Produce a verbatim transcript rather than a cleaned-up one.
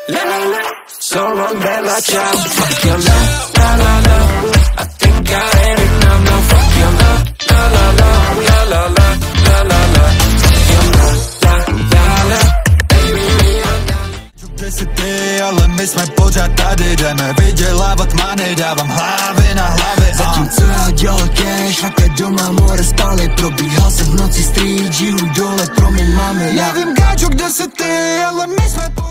La la la, solo bella ciao. Fuck your love, la la la. I think I had enough now. Fuck your love, la la la, la la la, la la la. Fuck your love, la la la. Baby, I'm down. Kde si ty, ale my jsme pořád tady, jdeme vydělávat money, dávám hlavy na hlavy. Zatímco já dělal cash, také doma more spali. Probíhal jsem v noci street, žiju dole, promiň mami. Nevím gáčo, kde si ty, ale my jsme